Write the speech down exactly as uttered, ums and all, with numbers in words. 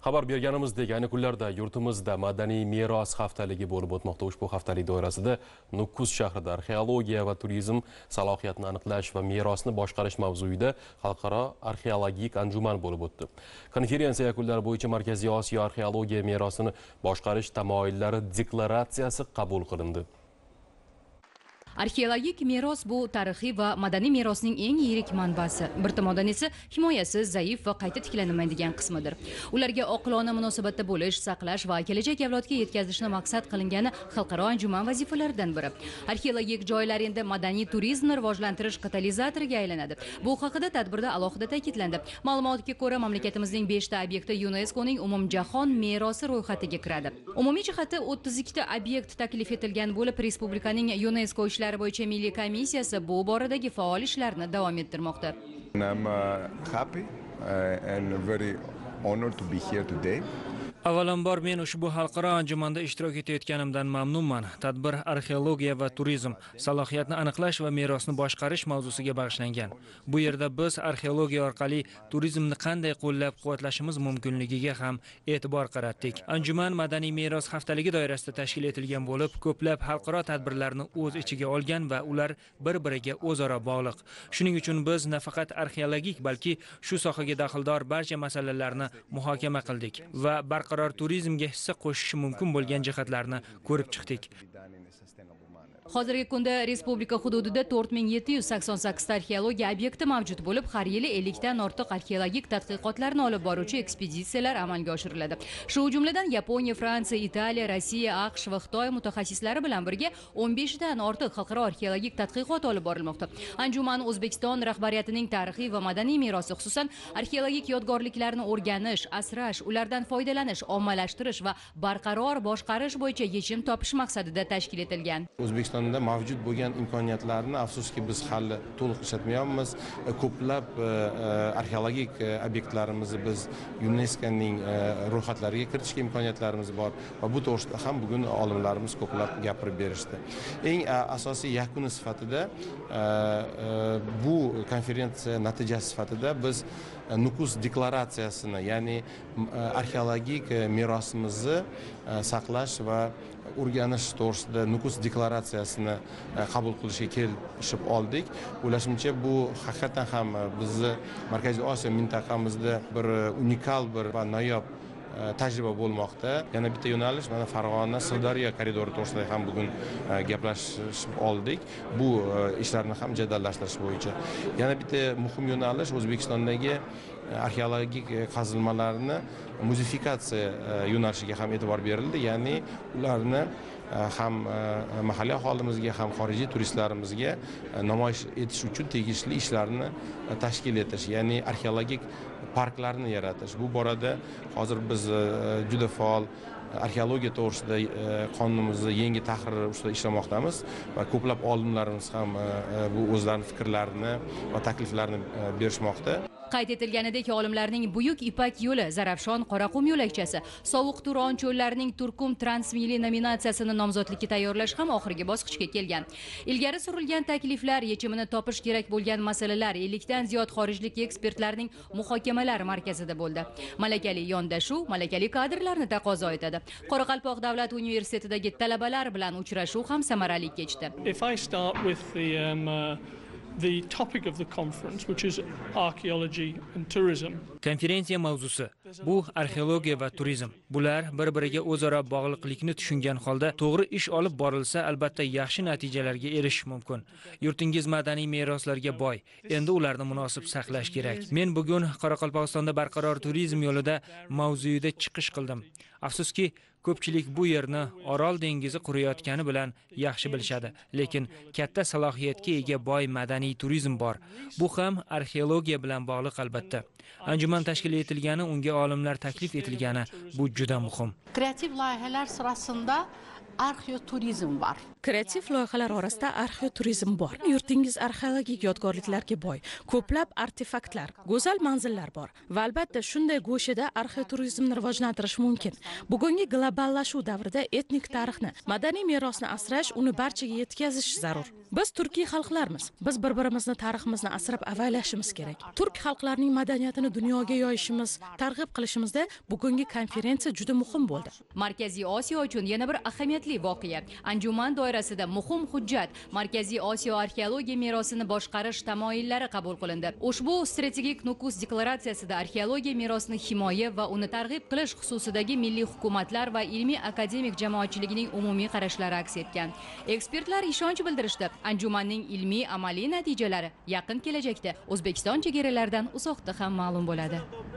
Xabar berganimizdek, ayni kunlarda yurtimizda madaniy meros haftaligi bo'lib o'tmoqda. Ushbu haftalik doirasida Nukus shahrida arxeologiya va turizm salohiyatini aniqlash va merosni boshqarish mavzuida xalqaro arxeologik anjuman bo'lib o'tdi. Konferensiya yakunlari bo'yicha Markaziy Osiyo arxeologiya merosini boshqarish tamoyillari deklaratsiyasi qabul qilindi. Arxeologik meros bu tarixiy va madaniy merosning eng yirik manbasi. Bir tomondan esa himoyasi zaif va qayta tiklanmaydigan qismidir. Ularga oqilona munosabatda bo'lish, saqlash va kelajak avlodga yetkazishni maqsad qilingani xalqaro anjuman vazifalaridan biri. Arxeologik joylar endi madaniy turizmni rivojlantirish katalizatoriga aylanadi. Bu haqida tadbirda alohida ta'kidlandi. Ma'lumotga ko'ra, mamlakatimizning beshta obyekti YuNESKOning umumjahon merosi ro'yxatiga kiradi. Umumiy jihatda o'ttiz ikkita obyekt taklif etilgan bo'lib, respublikaning YuNESKO bo'yicha milliy komissiyasi bu boradagi faol ishlarni davom ettirmoqda. I'm uh, happy uh, and very honored to be here today. Avvalambor men ushbu xalqaro anjumanda ishtirok etayotganimdan mamnunman. Tadbir arxeologiya va turizm, salohiyatni aniqlash va merosni boshqarish mavzusiga bag'ishlangan. Bu yerda biz arxeologiya orqali turizmni qanday qo'llab-quvvatlashimiz mumkinligiga ham e'tibor qaratdik. Anjuman madaniy meros haftaligi doirasida tashkil etilgan bo'lib, ko'plab xalqaro tadbirlarni o'z ichiga olgan va ular bir-biriga o'zaro bog'liq. Shuning uchun biz nafaqat arxeologik, balki shu sohaga daxldor barcha masalalarni muhokama qildik va barqaror turizmga hissa qo'shishi mumkin bo'lgan jihatlarni ko'rib chiqdik. Hozirgi kunda respublika hududida to'rt ming yetti yuz sakson sakkiz ta arxeologiya obyekti mavjud bo'lib, har yili ellik dan ortiq arxeologik tadqiqotlarni olib boruvchi ekspeditsiyalar amalga oshiriladi. Shu jumladan Yaponiya, Fransiya, Italiya, Rossiya, AQSh va Xitoy mutaxassislari bilan birga o'n besh dan ortiq xalqaro arxeologik tadqiqot olib borilmoqda. Anjuman O'zbekiston rahbariyatining tarixiy va madaniy merosi, xususan arxeologik yodgorliklarni o'rganish, asrash, ulardan foydalanish, ommalashtirish va barqaror boshqarish bo'yicha yechim topish maqsadida tashkil etilgan. O'zbekistonda mavjud bo'lgan imkoniyatlarni afsuski biz hali to'liq ishlatmayapmiz. Ko'plab arxeologik obyektlarimizni biz YuNESKOning ro'yxatlariga kiritishga imkoniyatlarimiz bor va bu to'g'risida ham bugun olimlarimiz ko'plab gapirib berishdi. Eng asosiy yakuni sifatida bu konferensiya natijasi sifatida biz Nukus deklaratsiyasini, ya'ni arxeologik merosimizni saqlash va o'rganish to'g'risida Nukus deklaratsiyasini qabul qilishga kelishib oldik. O'ylashimcha bu haqiqatan ham bizni Markaziy Osiyo mintaqamizda bir unikal bir va noyob tajriba bo'lmoqda. Yana bitta yo'nalish, mana Farg'ona Sirdaryo koridori to'g'risida ham bugun gaplashib oldik. Bu ishlarni ham jadallashtirish bo'yicha. Yana bitta muhim yo'nalish O'zbekistondagi arxeologik qazilmalarni muzifikatsiya yo'nalishiga ham e'tibor berildi. Ya'ni ularni ham mahalliy aholimizga ham xorijiy turistlarimizga namoyish etish uchun tegishli ishlarni tashkil etish, ya'ni arxeologik parklarni yaratish. Bu borada hozir biz juda faol arxeologiya to'g'risida qonunimizni yangi tahriri ustida ishlamoqdamiz va ko'plab olimlarimiz ham bu o'zlarining fikrlarini va takliflarini berishmoqda. Qayd etilganidek, olimlarning Buyuk Ipak yo'li, Zarafshon Qoraqum yo'lakchasi, Sovuq Turon cho'llarining Turkum Transmilli nominatsiyasini nomzodlikka tayyorlash ham oxirgi bosqichga kelgan. Ilgari surilgan takliflar, yechimini topish kerak bo'lgan masalalar ellik dan ziyod xorijlik ekspertlarning muhokamalar markazida bo'ldi. Malakali yondashuv, malakali kadrlarni taqozo etadi. Qoraqalpoq davlat universitetidagi talabalar bilan uchrashuv ham samarali kechdi. If I start with the um, uh... the topic of the conference, which is archaeology and tourism. Konferensiya mavzusi bu arxeologiya va turizm. Bular bir-biriga o'zaro bog'liqlikni tushungan holda to'g'ri ish olib borilsa, albatta yaxshi natijalarga erishish mumkin. Yurtingiz madaniy meroslarga boy. Endi ularni munosib saqlash kerak. Men bugun Qoraqalpog'istonda barqaror turizm yo'lida mavzuyida chiqish qildim. Afsuski, ko'pchilik bu yerni Orol dengizi quriyotgani bilan yaxshi bilishadi, lekin katta salohiyatga ega boy madaniy turizm bor. Bu ham arxeologiya bilan bog'liq albatta. Anjuman tashkil etilgani, unga olimlar taklif etilgani bu juda muhim. Kreativ loyihalar sırasında arxeoturizm bor. Kreativ loyihalar orasida arxeoturizm bor. Yurtingiz arxeologik yodgorliklarga boy, ko'plab artefaktlar, go'zal manzillar bor va albatta shunday go'shada arxeoturizmni rivojlantirish mumkin. Bugungi globallashuv davrida etnik tarixni, madaniy merosni asrash, uni barchaga yetkazish zarur. Biz turkiy xalqlarmiz. Biz bir-birimizni tariximizni asrab avaylashimiz kerak. Turk xalqlarining madaniyatini dunyoga yoyishimiz, targ'ib qilishimizda bugungi konferensiya juda muhim bo'ldi. Markaziy Osiyo uchun yana bir ahamiyatli voqea. Anjuman doirasida muhim hujjat Markaziy Osiyo arxeologiya merosini boshqarish tamoyillari qabul qilindi. Ushbu strategik nukus deklaratsiyasida arxeologiya merosini himoya va uni targ'ib qilish xususidagi milliy hukumatlar va ilmiy akademik jamoatchiligining umumiy qarashlari aks etgan. Ekspertlar ishonch bildirishdi. Anjumanning ilmiy amaliy natijalari yaqin kelajakda O'zbekiston chegaralaridan uzoqda ham ma'lum bo'ladi.